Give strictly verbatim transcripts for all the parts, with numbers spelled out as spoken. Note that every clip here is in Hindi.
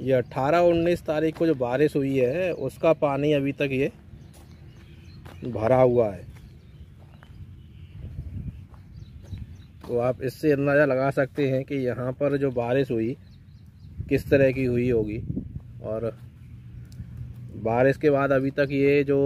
ये अट्ठारह उन्नीस तारीख को जो बारिश हुई है उसका पानी अभी तक ये भरा हुआ है। तो आप इससे अंदाज़ा लगा सकते हैं कि यहाँ पर जो बारिश हुई किस तरह की हुई होगी। और बारिश के बाद अभी तक ये जो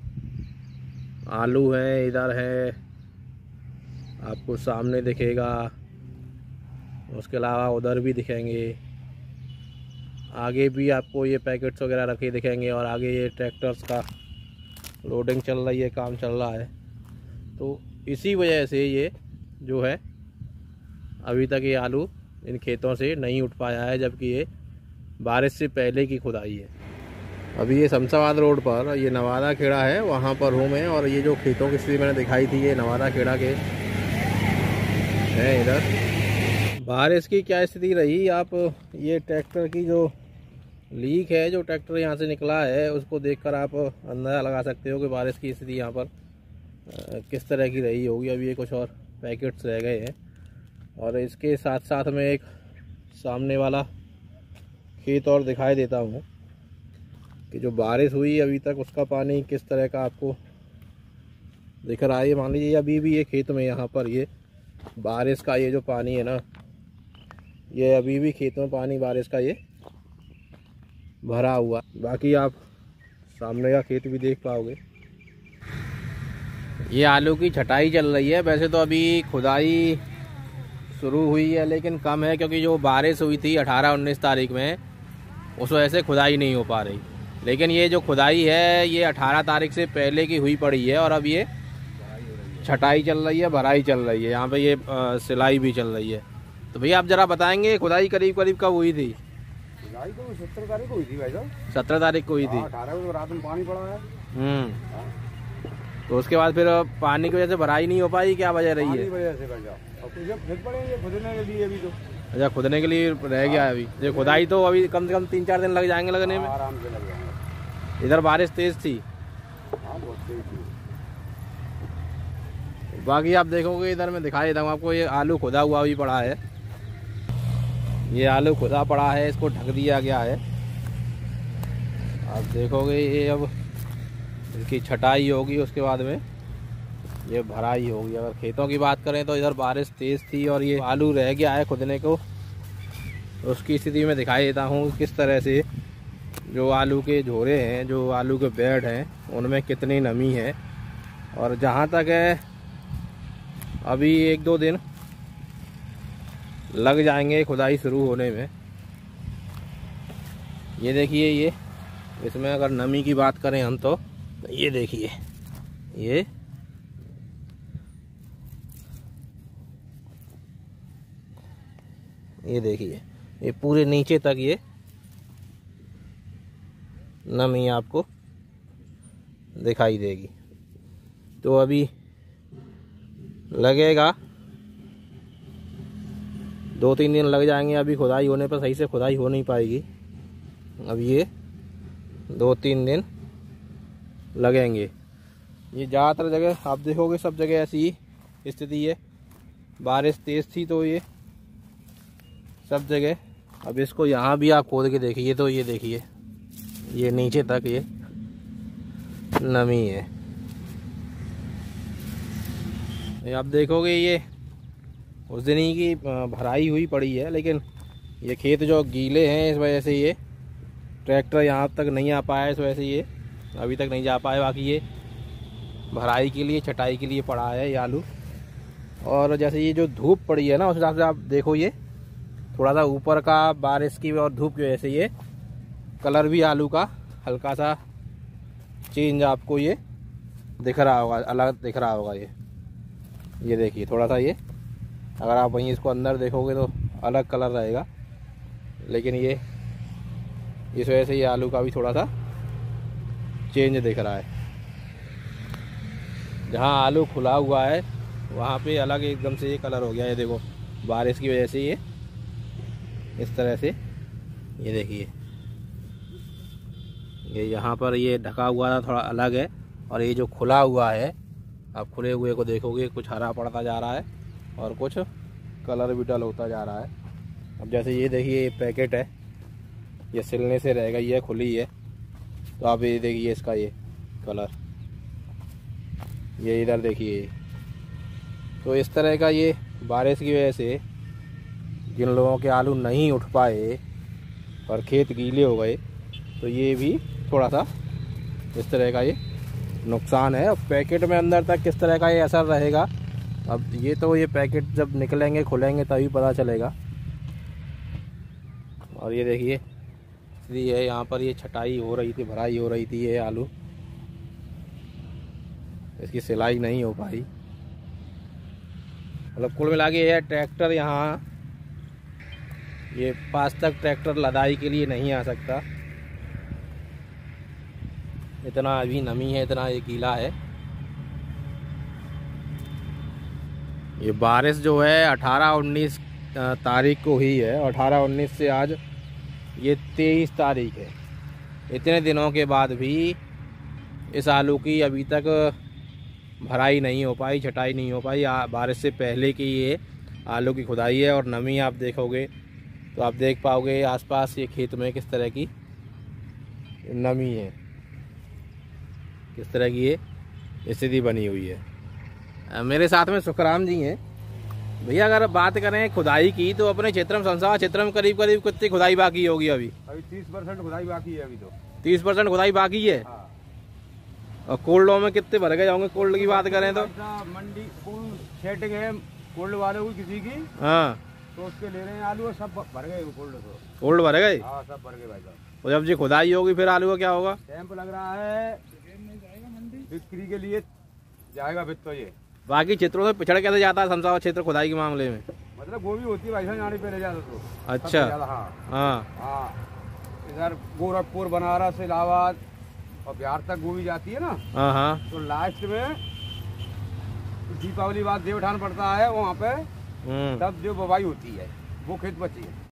आलू हैं इधर है, आपको सामने दिखेगा, उसके अलावा उधर भी दिखेंगे, आगे भी आपको ये पैकेट्स वगैरह रखे दिखेंगे, और आगे ये ट्रैक्टर्स का लोडिंग चल रही है, काम चल रहा है। तो इसी वजह से ये जो है अभी तक ये आलू इन खेतों से नहीं उठ पाया है, जबकि ये बारिश से पहले की खुदाई है। अभी ये शमशाबाद रोड पर ये नवादा खेड़ा है, वहाँ पर हूँ मैं। और ये जो खेतों की स्थिति मैंने दिखाई थी ये नवादा खेड़ा के हैं। इधर बारिश की क्या स्थिति रही, आप ये ट्रैक्टर की जो लीक है, जो ट्रैक्टर यहाँ से निकला है, उसको देखकर आप अंदाज़ा लगा सकते हो कि बारिश की स्थिति यहाँ पर किस तरह की रही होगी। अभी ये कुछ और पैकेट्स रह गए हैं। और इसके साथ साथ में एक सामने वाला खेत और दिखाई देता हूँ कि जो बारिश हुई अभी तक उसका पानी किस तरह का आपको दिख रहा है। ये मान लीजिए अभी भी ये खेत में यहाँ पर ये बारिश का ये जो पानी है ना, ये अभी भी खेत में पानी बारिश का ये भरा हुआ। बाकी आप सामने का खेत भी देख पाओगे। ये आलू की छटाई चल रही है। वैसे तो अभी खुदाई शुरू हुई है लेकिन कम है, क्योंकि जो बारिश हुई थी अठारह उन्नीस तारीख में उस वजह से खुदाई नहीं हो पा रही। लेकिन ये जो खुदाई है ये अठारह तारीख से पहले की हुई पड़ी है, और अब ये छटाई चल रही है, भराई चल रही है। यहाँ पे ये सिलाई भी चल रही है। तो भैया आप ज़रा बताएंगे खुदाई करीब करीब कब हुई थी? खुदाई तो सत्रह तारीख को हुई थी भाई साहब। सत्रह तारीख को हुई थी। अठारह को रात में पानी पड़ा है। हम्म तो उसके बाद फिर पानी की वजह से भराई नहीं हो पाई, क्या वजह रही है? वजह से भाई साहब खुद पड़ेंगे खुदने के लिए अभी तो। अच्छा, खुदने के लिए रह गया है अभी। ये खुदाई तो अभी कम से कम तीन चार दिन लग जाएंगे लगने में। आराम से लग जाएंगे। इधर बारिश तेज थी। हाँ बहुत तेज थी। बाकी आप देखोगे इधर मैं दिखाई देता हूँ आपको, ये आलू खुदा हुआ भी पड़ा है। ये आलू खुदा पड़ा है, इसको ढक दिया गया है। आप देखोगे ये अब इसकी छटाई होगी, उसके बाद में ये भराई होगी। अगर खेतों की बात करें तो इधर बारिश तेज़ थी और ये आलू रह गया है खुदने को। उसकी स्थिति में दिखाई देता हूँ किस तरह से जो आलू के झोरे हैं, जो आलू के बेड हैं, उनमें कितनी नमी है। और जहाँ तक है अभी एक दो दिन लग जाएंगे खुदाई शुरू होने में। ये देखिए, ये इसमें अगर नमी की बात करें हम तो ये देखिए, ये ये देखिए, ये पूरे नीचे तक ये नमी आपको दिखाई देगी। तो अभी लगेगा दो तीन दिन लग जाएंगे। अभी खुदाई होने पर सही से खुदाई हो नहीं पाएगी। अब ये दो तीन दिन लगेंगे। ये ज़्यादातर जगह आप देखोगे सब जगह ऐसी ही स्थिति है। बारिश तेज़ थी तो ये सब जगह। अब इसको यहाँ भी आप खोद के देखिए तो ये देखिए, ये नीचे तक ये नमी है। ये आप देखोगे ये उस दिन ही की भराई हुई पड़ी है, लेकिन ये खेत जो गीले हैं इस वजह से ये ट्रैक्टर यहाँ तक नहीं आ पाया, इस वजह से ये अभी तक नहीं जा पाए। बाकी ये भराई के लिए, छटाई के लिए पड़ा है ये आलू। और जैसे ये जो धूप पड़ी है ना, उस हिसाब से आप देखो ये थोड़ा सा ऊपर का बारिश की और धूप की वजह से ये कलर भी आलू का हल्का सा चेंज आपको ये दिख रहा होगा, अलग दिख रहा होगा। ये ये देखिए थोड़ा सा, ये अगर आप वहीं इसको अंदर देखोगे तो अलग कलर रहेगा, लेकिन ये इस वजह से ये आलू का भी थोड़ा सा चेंज दिख रहा है। जहाँ आलू खुला हुआ है वहाँ पे अलग एकदम से ये कलर हो गया। ये देखो बारिश की वजह से ये इस तरह से, ये देखिए ये यहाँ पर ये ढका हुआ था थोड़ा अलग है, और ये जो खुला हुआ है आप खुले हुए को देखोगे कुछ हरा पड़ता जा रहा है और कुछ कलर भी डल होता जा रहा है। अब जैसे ये देखिए ये पैकेट है, ये सिलने से रहेगा, ये खुली है तो आप ये देखिए इसका ये कलर, ये इधर देखिए। तो इस तरह का ये बारिश की वजह से जिन लोगों के आलू नहीं उठ पाए और खेत गीले हो गए तो ये भी थोड़ा सा इस तरह का ये नुकसान है। अब पैकेट में अंदर तक किस तरह का ये असर रहेगा, अब ये तो ये पैकेट जब निकलेंगे खुलेंगे तभी पता चलेगा। और ये देखिए इसलिए यहाँ पर ये छटाई हो रही थी, भराई हो रही थी, ये आलू इसकी सिलाई नहीं हो पाई। मतलब कुल मिला के ये ट्रैक्टर यहाँ ये पास तक ट्रैक्टर लदाई के लिए नहीं आ सकता, इतना अभी नमी है, इतना ये गीला है। ये बारिश जो है अठारह उन्नीस तारीख को हुई है, अठारह उन्नीस से आज ये तेईस तारीख है। इतने दिनों के बाद भी इस आलू की अभी तक भराई नहीं हो पाई, छटाई नहीं हो पाई। बारिश से पहले की ये आलू की खुदाई है और नमी आप देखोगे तो आप देख पाओगे आसपास ये खेत में किस तरह की नमी है, किस तरह की ये स्थिति बनी हुई है। मेरे साथ में सुखराम जी हैं। भैया अगर बात करें खुदाई की तो अपने क्षेत्र में संसार क्षेत्र में करीब करीब कितनी खुदाई बाकी होगी अभी? अभी तीस परसेंट खुदाई बाकी है अभी तो। तीस परसेंट खुदाई बाकी है। हाँ। और कोल्डों में कितने भर गए होंगे? कोल्ड की बात करें तो मंडी कोल्ड सेटिंग है कोल्ड वाले को किसी की, हाँ तो उसके ले रहे हैं आलू और सब भर गए कोल्ड। तो कोल्ड भर गए? हाँ सब भर गए भाई साहब। और जब जी खुदाई होगी फिर आलू का क्या होगा? कैंप लग रहा है बिक्री के लिए जाएगा फिर तो ये। बाकी क्षेत्रों से पिछड़ कैसे जाता है शमशाबाद क्षेत्र खुदाई के मामले में? मतलब गोभी होती है भाई साहब यहाँ पे ले जाता तो। अच्छा हाँ हाँ हाँ, इधर गोरखपुर बनारस इलाहाबाद और बिहार तक गोभी जाती है ना। हाँ हाँ। तो लास्ट में दीपावली बाद देवठान पड़ता है वहाँ पे, तब जो बुवाई होती है वो खेत बची है।